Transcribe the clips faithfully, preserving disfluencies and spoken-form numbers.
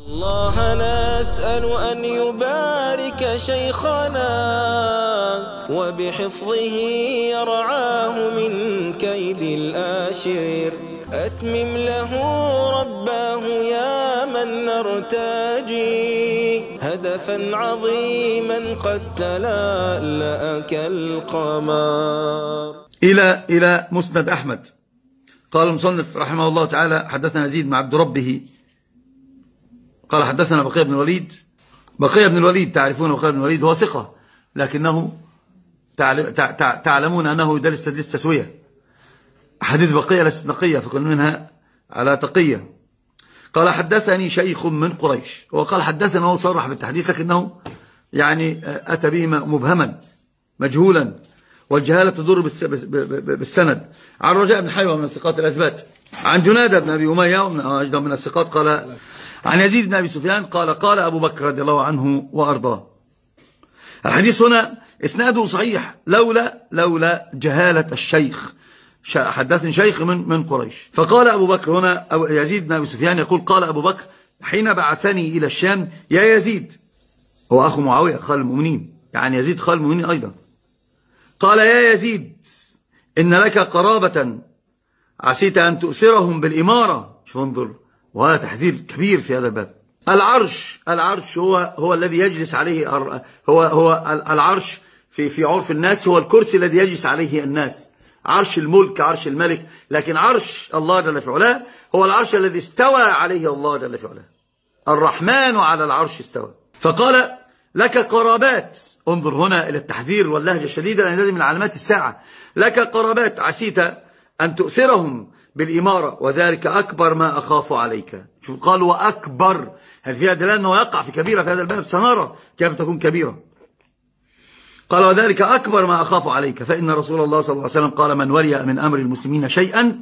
الله نسأل أن يبارك شيخنا وبحفظه يرعاه من كيد الآشر، أتمم له رباه يا من نرتجي هدفا عظيما قد تلألأ كالقمر. إلى إلى مسند أحمد. قال المصنف رحمه الله تعالى: حدثنا يزيد بن عبد ربه قال حدثنا بقية بن الوليد. بقية بن الوليد تعرفون بقية بن الوليد هو ثقة، لكنه تعلمون أنه يدلس تدليس تسوية. حديث بقية ليست نقية، فكل منها على تقية. قال حدثني شيخ من قريش، وقال حدثنا هو صرح بالتحديث، لكنه يعني أتى به مبهما مجهولا، والجهالة تدور بالسند. عن رجاء بن حيوة من الثقات الأثبات، عن جنادة بن أبي أمية أيضا من الثقات، قال عن يزيد بن أبي سفيان قال قال أبو بكر رضي الله عنه وأرضاه. الحديث هنا إسناده صحيح لولا لولا جهالة الشيخ. حدثني شيخ من من قريش. فقال أبو بكر هنا، أو يزيد بن أبي سفيان يقول قال أبو بكر حين بعثني إلى الشام يا يزيد، هو أخو معاوية خال المؤمنين، يعني يزيد خال المؤمنين أيضا. قال يا يزيد إن لك قرابة عسيت أن تؤثرهم بالإمارة. شوف انظر، وهذا تحذير كبير في هذا الباب. العرش العرش هو هو الذي يجلس عليه، هو هو العرش في في عرف الناس هو الكرسي الذي يجلس عليه الناس، عرش الملك عرش الملك، لكن عرش الله جل في علاه هو العرش الذي استوى عليه الله جل في علاه. الرحمن على العرش استوى. فقال لك قرابات، انظر هنا إلى التحذير واللهجة الشديدة، لأن هذه من علامات الساعة. لك قرابات عسيت أن تؤثرهم بالإمارة وذلك أكبر ما أخاف عليك. شوف قال وأكبر، هل فيها دلالة أنه يقع في كبيرة في هذا الباب؟ سنرى كيف تكون كبيرة. قال وذلك أكبر ما أخاف عليك، فإن رسول الله صلى الله عليه وسلم قال من ولي من أمر المسلمين شيئا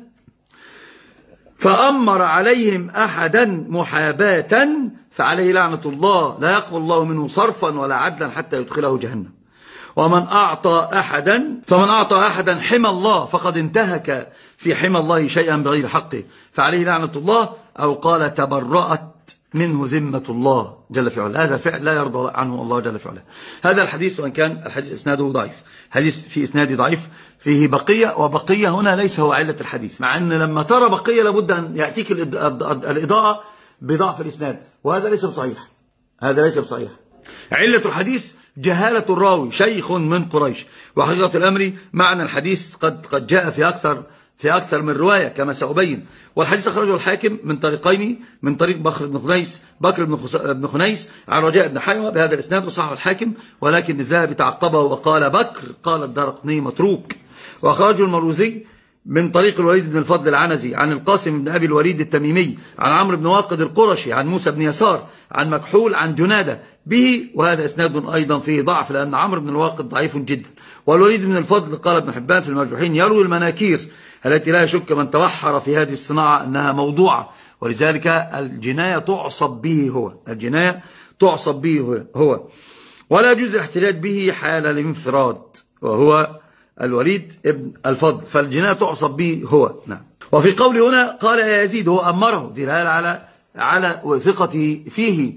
فأمر عليهم أحدا محاباة فعليه لعنة الله، لا يقبل الله منه صرفا ولا عدلا حتى يدخله جهنم. ومن أعطى أحدا فمن أعطى أحدا حمى الله فقد انتهك في حمى الله شيئا بغير حقه فعليه لعنة الله، أو قال تبرأت منه ذمة الله جل في علاه. هذا فعل لا يرضى عنه الله جل في علاه. هذا الحديث، وإن كان الحديث إسناده ضعيف، حديث في إسناده ضعيف، فيه بقية، وبقية هنا ليس هو علة الحديث، مع أن لما ترى بقية لابد أن يأتيك الإضاءة بضعف الإسناد، وهذا ليس بصحيح. هذا ليس بصحيح. علة الحديث جهالة الراوي شيخ من قريش. وحقيقة الأمر معنى الحديث قد قد جاء في أكثر في أكثر من رواية كما سأبين. والحديث أخرجه الحاكم من طريقين، من طريق بكر بن خنيس بكر بن خنيس عن رجاء بن حيوة بهذا الإسناد، وصححه الحاكم، ولكن الذهبي تعقبه وقال بكر، قال الدارقطني متروك. وأخرجه المروزي من طريق الوليد بن الفضل العنزي عن القاسم بن أبي الوليد التميمي عن عمرو بن واقد القرشي عن موسى بن يسار عن مكحول عن جنادة به، وهذا إسناد أيضا فيه ضعف، لأن عمرو بن الواقد ضعيف جدا. والوليد بن الفضل قال ابن حبان في المرجوحين يروي المناكير التي لا يشك من توحر في هذه الصناعة أنها موضوعة، ولذلك الجناية تعصب به هو الجناية تعصب به هو ولا يجوز الاحتجاج به حال الانفراد، وهو الوليد ابن الفضل، فالجناية تعصب به هو. نعم. وفي قول هنا قال يا يزيد، هو أمره دلالة على على ثقته فيه.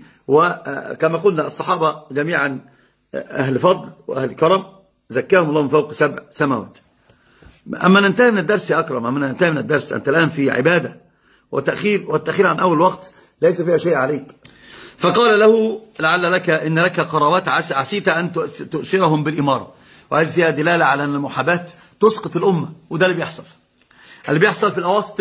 وكما قلنا الصحابة جميعا أهل فضل وأهل كرم، زكاهم الله من فوق سبع سماوات. أما ننتهي من الدرس يا أكرم، أما ننتهي من الدرس، أنت الآن في عبادة، وتأخير والتأخير عن أول وقت ليس فيها شيء عليك. فقال له لعل لك إن لك قرابات عسيت أن تؤثرهم بالإمارة، وهذه فيها دلالة على أن المحاباة تسقط الأمة، وده اللي بيحصل اللي بيحصل في الأواسط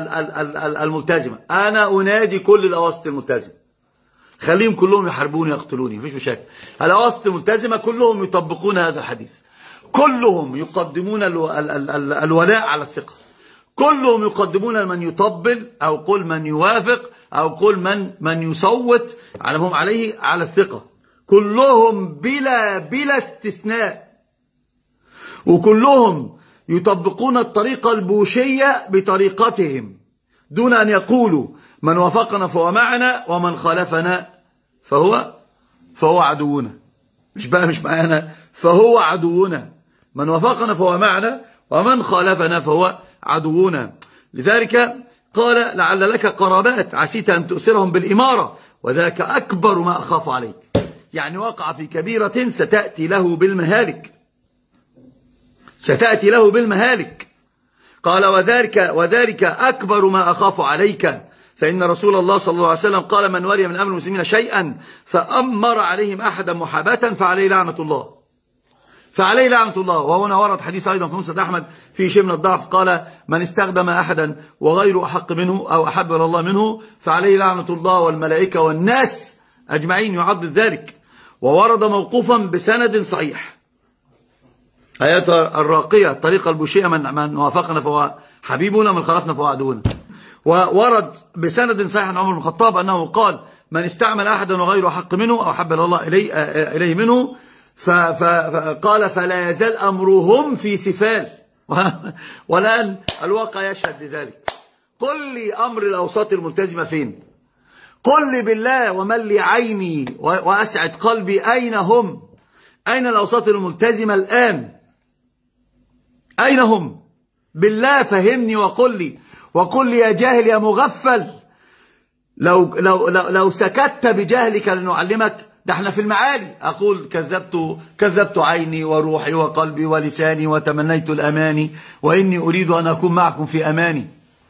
الملتزمة. أنا أنادي كل الأواسط الملتزمة، خليهم كلهم يحاربوني يقتلوني، مفيش مشاكل. الأواسط الملتزمة كلهم يطبقون هذا الحديث، كلهم يقدمون الولاء على الثقة، كلهم يقدمون من يطبل أو قل من يوافق أو قل من من يصوت على هم عليه على الثقة، كلهم بلا بلا استثناء، وكلهم يطبقون الطريقة البوشية بطريقتهم دون أن يقولوا من وافقنا فهو معنا ومن خالفنا فهو فهو عدونا. مش بقى مش معنا، فهو عدونا. من وافقنا فهو معنا ومن خالفنا فهو عدونا. لذلك قال لعل لك قرابات عسيت أن تؤثرهم بالإمارة وذاك أكبر ما أخاف عليك. يعني وقع في كبيرة ستأتي له بالمهالك، ستأتي له بالمهالك. قال وذلك, وذلك أكبر ما أخاف عليك، فإن رسول الله صلى الله عليه وسلم قال من ولي من أمر المسلمين شيئا فأمر عليهم أحدا محاباة فعليه لعنة الله، فعليه لعنة الله. وهنا ورد حديث أيضا في مسند أحمد في شيء من الضعف، قال من استخدم أحدا وغير أحق منه أو أحب إلى الله منه فعليه لعنة الله والملائكة والناس أجمعين، يعضد ذلك. وورد موقوفا بسند صحيح. آيات الراقية الطريقة البوشية، من, من وافقنا فهو حبيبنا، من خالفنا فهو عدونا. وورد بسند صحيح عن عمر بن الخطاب أنه قال من استعمل أحدا وغير حق منه أو حب الله إليه, إليه منه فقال فلا يزال أمرهم في سفال. والآن الواقع يشهد لذلك. قل لي أمر الأوساط الملتزمة فين؟ قل لي بالله ومن لي عيني وأسعد قلبي أين هم؟ أين الأوساط الملتزمة الآن؟ أين هم؟ بالله فهمني وقل لي، وقل لي يا جاهل يا مغفل، لو, لو, لو, لو سكت بجهلك لنعلمك. ده احنا في المعالي. أقول كذبت, كذبت عيني وروحي وقلبي ولساني وتمنيت الأماني وإني أريد أن أكون معكم في أماني،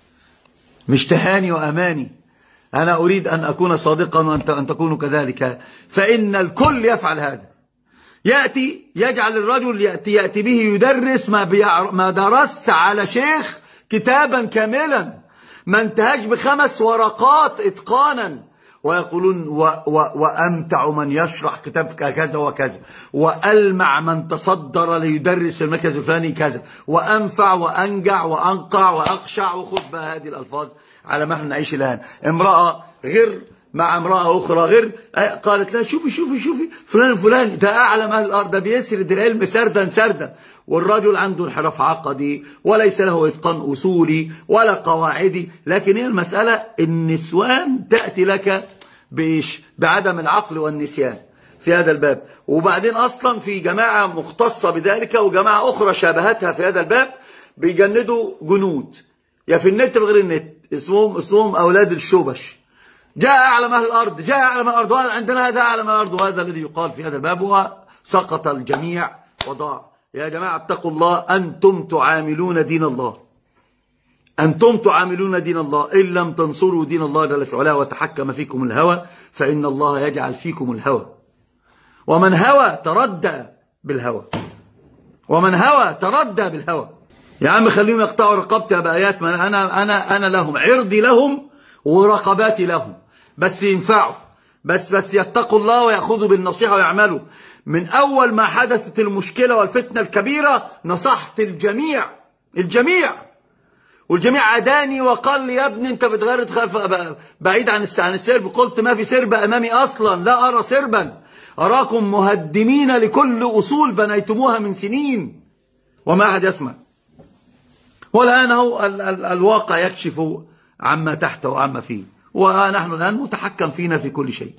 مش تهاني وأماني. أنا أريد أن أكون صادقا وأن تكونوا كذلك، فإن الكل يفعل هذا. يأتي يجعل الرجل يأتي, يأتي به يدرس ما, ما درس على شيخ كتابا كاملا ما انتهاش بخمس ورقات إتقانا، ويقولون و و وأمتع من يشرح كتاب كذا وكذا، وألمع من تصدر ليدرس المركز الفلاني كذا، وأنفع وأنجع وأنقع وأخشع. وخذ بقى هذه الألفاظ على ما احنا نعيش الآن. امرأة غير مع امرأة أخرى غير، قالت لها شوفي شوفي شوفي فلان الفلاني ده أعلم أهل الأرض، ده بيسرد العلم سردا سردا، والرجل عنده انحراف عقدي وليس له إتقان أصولي ولا قواعدي. لكن هي المسألة النسوان تأتي لك بإيش؟ بعدم العقل والنسيان في هذا الباب. وبعدين أصلا في جماعة مختصة بذلك وجماعة أخرى شابهتها في هذا الباب بيجندوا جنود يا في النت بغير النت، اسمهم اسمهم أولاد الشوبش. جاء أعلم أهل الأرض، جاء أعلم الأرض، عندنا هذا أعلم الأرض، وهذا الذي يقال في هذا الباب، وسقط الجميع وضاع. يا جماعة اتقوا الله، أنتم تعاملون دين الله، أنتم تعاملون دين الله. إن لم تنصروا دين الله جل في علاه وتحكم فيكم الهوى فإن الله يجعل فيكم الهوى. ومن هوى تردى بالهوى، ومن هوى تردى بالهوى. يا عم خليهم يقطعوا رقبتي بآيات، ما أنا أنا أنا لهم، عرضي لهم ورقباتي لهم، بس ينفعوا، بس بس يتقوا الله ويأخذوا بالنصيحة ويعملوا. من أول ما حدثت المشكلة والفتنة الكبيرة نصحت الجميع، الجميع والجميع عداني وقال لي يا ابني انت بتغير بعيد عن عن السرب. قلت ما في سرب امامي اصلا، لا ارى سربا، اراكم مهدمين لكل اصول بنيتموها من سنين وما احد يسمع. والان هو ال ال الواقع يكشف عما تحته وعما فيه، ونحن الان متحكم فينا في كل شيء.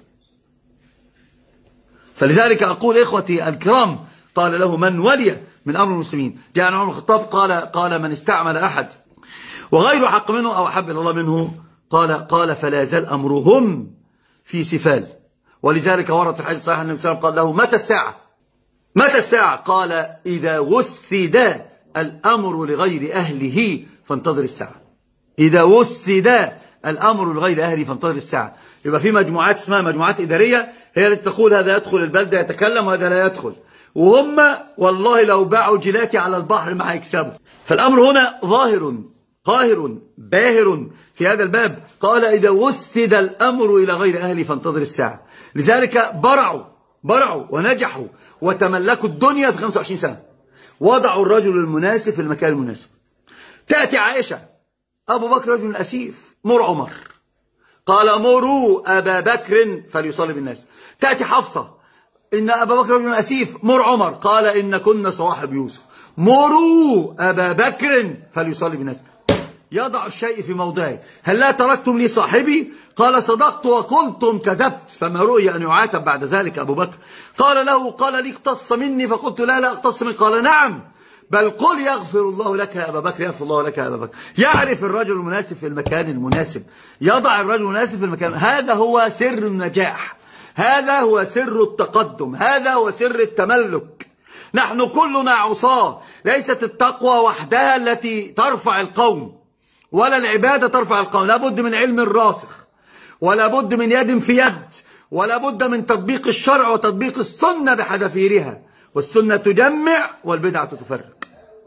فلذلك اقول اخوتي الكرام، قال له من ولي من امر المسلمين. جاء عمر بن الخطاب قال قال من استعمل احد وغير حق منه أو أحب إلى الله منه قال قال فلا يزال أمرهم في سفال. ولذلك ورد في الحديث الصحيح أن النبي صلى الله عليه وسلم قال له متى الساعة؟ متى الساعة؟ قال إذا وسد الأمر لغير أهله فانتظر الساعة. إذا وسد الأمر لغير أهله فانتظر الساعة. يبقى في مجموعات اسمها مجموعات إدارية هي التي تقول هذا يدخل البلدة يتكلم وهذا لا يدخل، وهم والله لو باعوا جلاتي على البحر ما هيكسبوا. فالأمر هنا ظاهر قاهر باهر في هذا الباب. قال إذا وسد الأمر إلى غير أهله فانتظر الساعة. لذلك برعوا برعوا ونجحوا وتملكوا الدنيا في خمسة وعشرين سنة، وضعوا الرجل المناسب في المكان المناسب. تأتي عائشة أبو بكر رجل أسيف، مر عمر، قال مروا أبا بكر فليصلي بالناس. تأتي حفصة إن أبا بكر رجل أسيف، مر عمر، قال إن كنا صواحب يوسف، مروا أبا بكر فليصلي بالناس. يضع الشيء في موضعه. هل لا تركتم لي صاحبي؟ قال صدقت وقلتم كذبت، فما رؤي أن يعاتب بعد ذلك أبو بكر. قال له قال لي اقتص مني، فقلت لا لا اقتص مني، قال نعم بل قل يغفر الله لك يا أبا بكر، يغفر الله لك يا أبا بكر. يعرف الرجل المناسب في المكان المناسب، يضع الرجل المناسب في المكان. هذا هو سر النجاح، هذا هو سر التقدم، هذا هو سر التملك. نحن كلنا عصاة، ليست التقوى وحدها التي ترفع القوم، ولا العبادة ترفع القوم. لا بد من علم راسخ، ولا بد من يد في يد، ولا بد من تطبيق الشرع وتطبيق السنة بحذافيرها. والسنة تجمع والبدعة تفرق.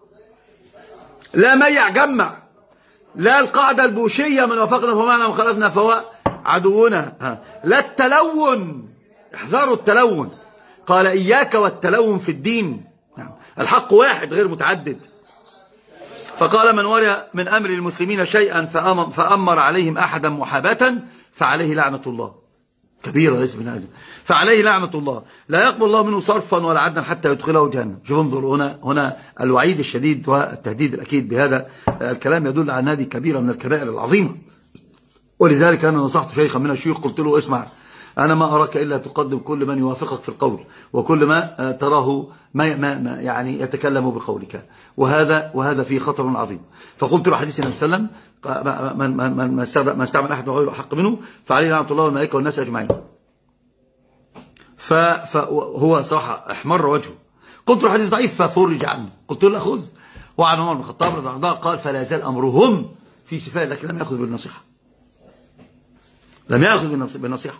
لا ميع جمع، لا القاعدة البوشية من وافقنا فمعنا وخالفنا فهو عدونا. لا التلون، احذروا التلون. قال إياك والتلون في الدين. الحق واحد غير متعدد. فقال من ولي من أمر المسلمين شيئا فأمر عليهم أحدا محاباة فعليه لعنة الله. كبيرة ليس من أجل، فعليه لعنة الله لا يقبل الله منه صرفا ولا عدلا حتى يدخله جهنم. شوف انظروا هنا هنا الوعيد الشديد والتهديد الأكيد بهذا الكلام يدل على هذه كبيرة من الكبائر العظيمة. ولذلك أنا نصحت شيخا من الشيوخ قلت له اسمع، أنا ما أراك إلا تقدم كل من يوافقك في القول وكل ما تراه ما, ما, ما يعني يتكلم بقولك، وهذا وهذا فيه خطر عظيم. فقلت له حديث النبي صلى الله عليه وسلم من من من من استعمل أحد غيره حق منه فعليه لعنة الله والملائكة والناس أجمعين. فهو صراحة احمر وجهه. قلت له حديث ضعيف ففرج عنه. قلت له خذ. وعن عمر بن الخطاب رضي الله عنه قال فلا يزال أمرهم في صفات، لكن لم يأخذ بالنصيحة، لم يأخذ بالنصيحة.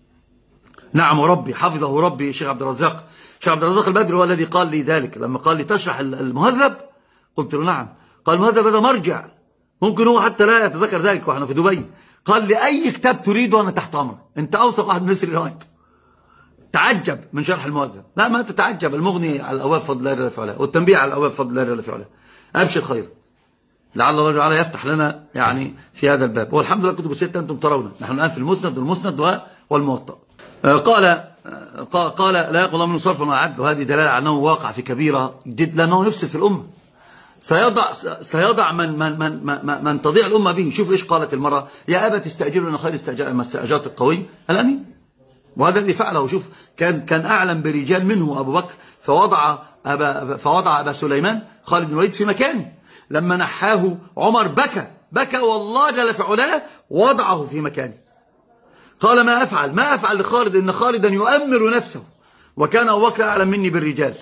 نعم وربي حفظه ربي الشيخ عبد الرزاق، الشيخ عبد الرزاق البدري هو الذي قال لي ذلك لما قال لي تشرح المهذب. قلت له نعم. قال المهذب هذا مرجع، ممكن هو حتى لا يتذكر ذلك واحنا في دبي. قال لي أي كتاب تريده أنا تحت أمرك، أنت أوثق واحد من مصر الوقت. تعجب من شرح المهذب. لا ما تتعجب، المغني على الأبواب فضل الله جل في علاه، والتنبيه على الأبواب فضل الله جل في علاه. أبشر خير، لعل الله تعالى يفتح لنا يعني في هذا الباب. والحمد لله كتب الستة أنتم ترون، نحن الآن في المسند والمسند والموطأ. قال قال لا يقبل من صرف ولا عدل، وهذه دلالة على أنه واقع في كبيرة جدا، لأنه يفسد في الأمة. سيضع سيضع من من من من, من تضيع الأمة به. شوف إيش قالت المرأة، يا أبا تستأجر لنا خير ما استأجرت القوي الأمين. وهذا الذي فعله. شوف كان كان أعلم برجال منه أبو بكر، فوضع أبا فوضع أبا سليمان خالد بن الوليد في مكانه. لما نحاه عمر بكى بكى والله جل في علاه، وضعه في مكانه. قال ما أفعل ما أفعل لخالد، إن خالدا يؤمر نفسه وكان أبو بكر أعلم مني بالرجال.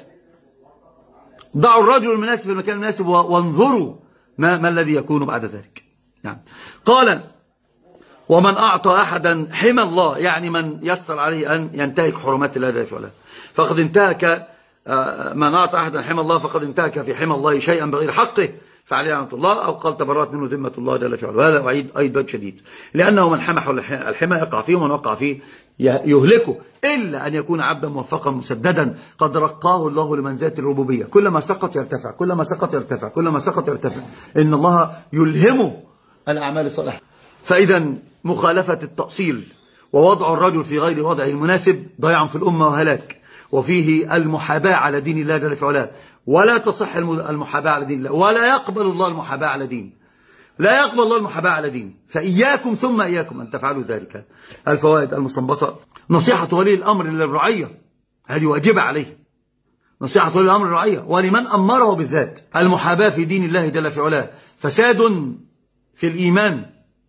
ضعوا الرجل المناسب في المكان المناسب وانظروا ما, ما الذي يكون بعد ذلك. نعم. قال ومن أعطى أحدا حمى الله، يعني من يسر عليه أن ينتهك حرمات الله جل وعلا، فقد انتهك. من أعطى أحدا حمى الله فقد انتهك في حمى الله شيئا بغير حقه فعليه لعنة الله، أو قال تبرأت منه ذمة الله جل وعلا. وهذا وعيد أيضا شديد، لأنه من حمى الحمى يقع فيه، ومن وقع فيه يهلكه، إلا أن يكون عبدا موفقا مسددا قد رقاه الله لمنزلة الربوبية. كلما سقط يرتفع، كلما سقط يرتفع، كلما سقط يرتفع. إن الله يلهمه الأعمال الصالحة. فإذا مخالفة التأصيل ووضع الرجل في غير وضعه المناسب ضياع في الأمة وهلاك، وفيه المحاباة على دين الله جل وعلا. ولا تصح المحاباة على دين الله، ولا يقبل الله المحاباة على دين، لا يقبل الله المحاباة على دين. فإياكم ثم إياكم أن تفعلوا ذلك. الفوائد المستنبطة: نصيحة ولي الأمر للرعية، هذه واجبة عليه، نصيحة ولي الأمر للرعية ولمن أمره بالذات. المحاباة في دين الله جل في علاه فساد في الإيمان،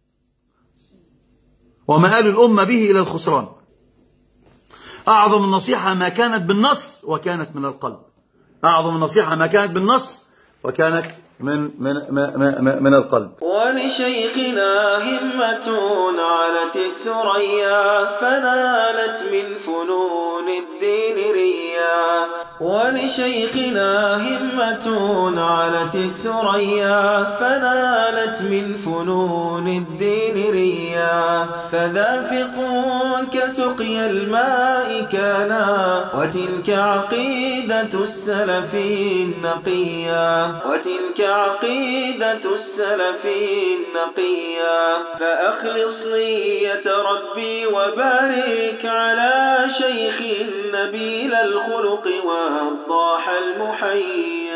ومآل الأمة به إلى الخسران. أعظم النصيحة ما كانت بالنص وكانت من القلب، أعظم النصيحة ما كانت بالنص وكانت من من من, من القلب. ولشيخنا همة علت الثريا فنالت من فنون الدين ريا. ولشيخنا همة علت الثريا فنالت من فنون الدين ريا. فذا فقه كسقي الماء كانا، وتلك عقيدة السلف النقيا، وتلك عقيدة السلف النقيا. فأخلص نية ربي وبارك على شيخ نبيل الخلق وضاح المحيا.